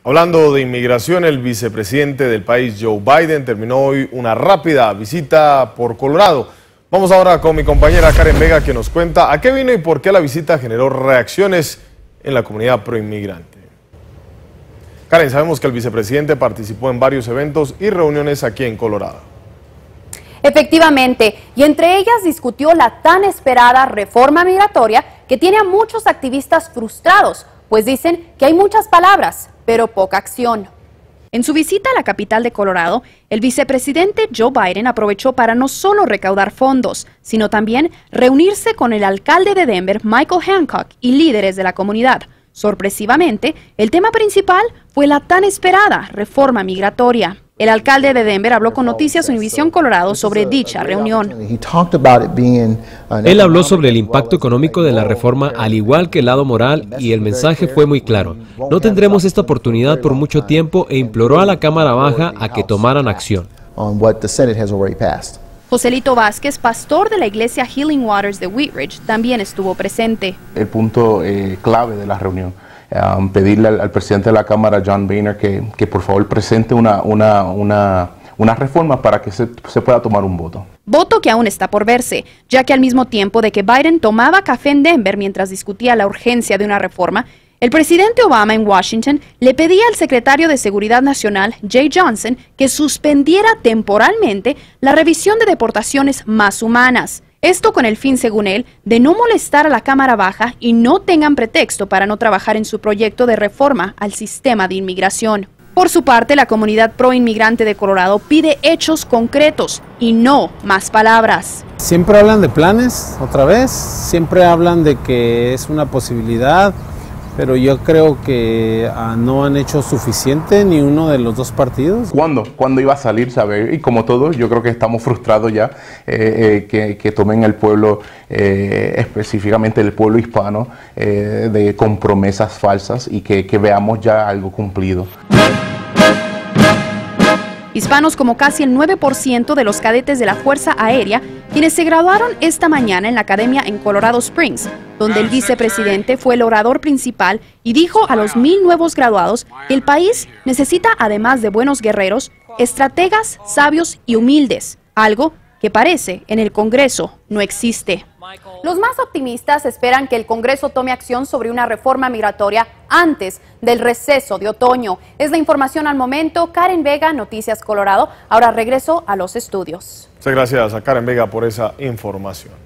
Hablando de inmigración, el vicepresidente del país, Joe Biden, terminó hoy una rápida visita por Colorado. Vamos ahora con mi compañera Karen Vega, que nos cuenta a qué vino y por qué la visita generó reacciones en la comunidad proinmigrante. Karen, sabemos que el vicepresidente participó en varios eventos y reuniones aquí en Colorado. Efectivamente, y entre ellas discutió la tan esperada reforma migratoria que tiene a muchos activistas frustrados, pues dicen que hay muchas palabras, pero poca acción. En su visita a la capital de Colorado, el vicepresidente Joe Biden aprovechó para no solo recaudar fondos, sino también reunirse con el alcalde de Denver, Michael Hancock, y líderes de la comunidad. Sorpresivamente, el tema principal fue la tan esperada reforma migratoria. El alcalde de Denver habló con Noticias Univisión Colorado sobre dicha reunión. Él habló sobre el impacto económico de la reforma, al igual que el lado moral, y el mensaje fue muy claro. No tendremos esta oportunidad por mucho tiempo e imploró a la Cámara Baja a que tomaran acción. Joselito Vázquez, pastor de la iglesia Healing Waters de Wheat Ridge, también estuvo presente. El punto clave de la reunión. Pedirle al presidente de la Cámara, John Boehner, que por favor presente una reforma para que se pueda tomar un voto. Voto que aún está por verse, ya que al mismo tiempo de que Biden tomaba café en Denver mientras discutía la urgencia de una reforma, el presidente Obama en Washington le pedía al secretario de Seguridad Nacional, Jay Johnson, que suspendiera temporalmente la revisión de deportaciones más humanas. Esto con el fin, según él, de no molestar a la Cámara Baja y no tengan pretexto para no trabajar en su proyecto de reforma al sistema de inmigración. Por su parte, la comunidad proinmigrante de Colorado pide hechos concretos y no más palabras. Siempre hablan de planes, otra vez, siempre hablan de que es una posibilidad, pero yo creo que no han hecho suficiente ni uno de los dos partidos. ¿Cuándo iba a salir? Saber, y como todos, yo creo que estamos frustrados ya que tomen el pueblo, específicamente el pueblo hispano, con promesas falsas y que veamos ya algo cumplido. Hispanos como casi el 9% de los cadetes de la Fuerza Aérea, quienes se graduaron esta mañana en la academia en Colorado Springs, donde el vicepresidente fue el orador principal y dijo a los 1,000 nuevos graduados que el país necesita, además de buenos guerreros, estrategas, sabios y humildes, algo que parece en el Congreso no existe. Los más optimistas esperan que el Congreso tome acción sobre una reforma migratoria antes del receso de otoño. Es la información al momento. Karen Vega, Noticias Colorado. Ahora regreso a los estudios. Muchas gracias a Karen Vega por esa información.